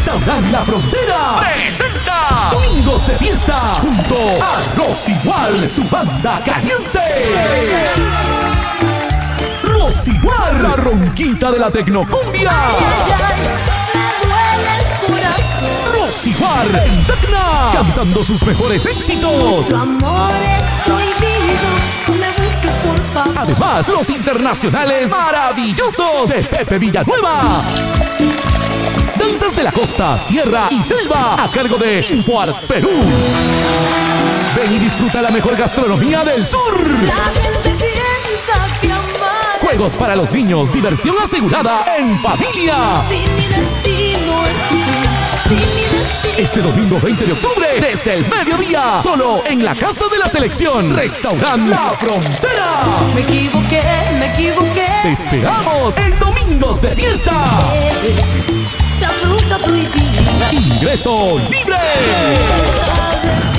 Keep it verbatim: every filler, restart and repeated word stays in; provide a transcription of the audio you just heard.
Restaurant La Frontera presenta Domingos de Fiesta junto a Rosiguar y su banda caliente. Rosiguar, la ronquita de la tecnocumbia. Rosiguar en Tacna, cantando sus mejores éxitos. Tu amor es prohibido, no me busques por favor. Además, los internacionales maravillosos de Pepe Villanueva. Danzas de la costa, sierra y selva a cargo de Infoart Perú. Ven y disfruta la mejor gastronomía del sur. La gente piensa que amar. Juegos para los niños, diversión asegurada en familia. Si mi destino es tú, si mi destino. Este domingo veinte de octubre, desde el mediodía, solo en la Casa de la Selección, Restaurant La Frontera. Me equivoqué, me equivoqué. Te esperamos en Domingos de Fiesta. La fruta prohibida. Ingreso libre.